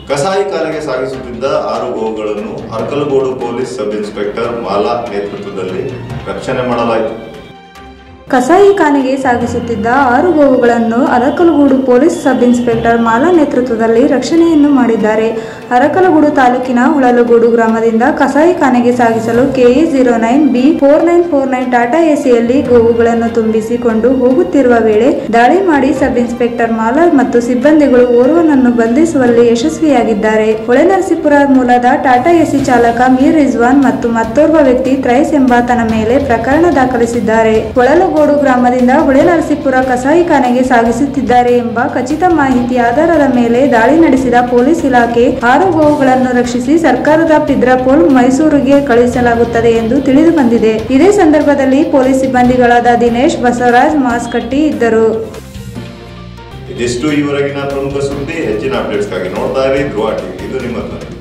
ಕಸಾಯಿಖಾನೆಗೆ ಸಾಗಿಸುತ್ತಿದ್ದ 6 ಗೋವುಗಳನ್ನು Arakalagudu police sub inspector Mala ನೇತೃತ್ವದಲ್ಲಿ ರಕ್ಷಣೆ ಮಾಡಲಾಯಿತು. ಕಸಾಯಿಖಾನೆಗೆ ಸಾಗಿಸುತ್ತಿದ್ದ 6 ಗೋವುಗಳನ್ನು Arakalagudu police sub inspector Mala ನೇತೃತ್ವದಲ್ಲಿ ರಕ್ಷಣೆಯನ್ನು ಮಾಡಿದ್ದಾರೆ. ಅರಕಲಗೂಡು ತಾಲೂಕಿನ ಹುಳಲಗೂಡು ಗ್ರಾಮದಿಂದ ಕಸಾಯಿಖಾನೆಗೆ ಸಾಗಿಸಲು KA09B4949 ಟಾಟಾ ಎಸಿಯಲ್ಲಿ ಗೋವುಗಳನ್ನು ತುಂಬಿಸಿಕೊಂಡು ಹೋಗುತ್ತಿರುವ ವೇಳೆ ದಾಳಿ ಮಾಡಿ ಸಬ್ ಇನ್ಸ್ಪೆಕ್ಟರ್ ಮಾಲಾ ಮತ್ತು ಸಿಬ್ಬಂದಿಗಳು ಓರ್ವನನ್ನು ಬಂಧಿಸುವಲ್ಲಿ ಯಶಸ್ವಿಯಾಗಿದ್ದಾರೆ. ಹೊಳೆನರಸೀಪುರ ಮೂಲದ ಟಾಟಾ ಎಸಿ ಚಾಲಕ ಮೀರ್ ರಿಜ್ವಾನ್ ಮತ್ತು ಮತ್ತೋರ್ವ ವ್ಯಕ್ತಿ ತ್ರೈಸ್ ಎಂಬಾತನ ಮೇಲೆ ಪ್ರಕರಣ ದಾಖಲಿಸಿದ್ದಾರೆ. ಹೊಳಲಗೂಡು ಗ್ರಾಮದಿಂದ ಹೊಳೆನರಸೀಪುರ ಕಸಾಯಿಖಾನೆಗೆ ಸಾಗಿಸುತ್ತಿದ್ದಾರೆ ಎಂಬ ಖಚಿತ ಮಾಹಿತಿ ಆಧಾರದ ಮೇಲೆ ದಾಳಿ ನಡೆಸಿದ ಪೊಲೀಸ್ ಇಲಾಖೆ 6 ಗೋವುಗಳನ್ನು ರಕ್ಷಿಸಿ ಸರ್ಕಾರದ ಪಿದ್ರಾಪೋಲ್ ಮೈಸೂರಿಗೆ ಕಳುಹಿಸಲಾಗುತ್ತದೆ ಎಂದು ತಿಳಿದು ಬಂದಿದೆ. ಇದೇ ಸಂದರ್ಭದಲ್ಲಿ ಪೊಲೀಸ್ ಸಿಬ್ಬಂದಿಗಳಾದ ದಿನೇಶ್, ಬಸವರಾಜ್, ಮಾಸ್ಕಟ್ಟಿ ಇದ್ದರು. ಇದಿಷ್ಟು ಈವರೆಗಿನ ಪ್ರಮುಖ ಸುದ್ದಿ. ಹೆಚ್ಚಿನ ಅಪ್ಡೇಟ್ಸ್ಗಾಗಿ ನೋಡ್ತಾ ಇರಿ ಧ್ರುವ ಟಿವಿ. ಇದು ನಿಮ್ಮ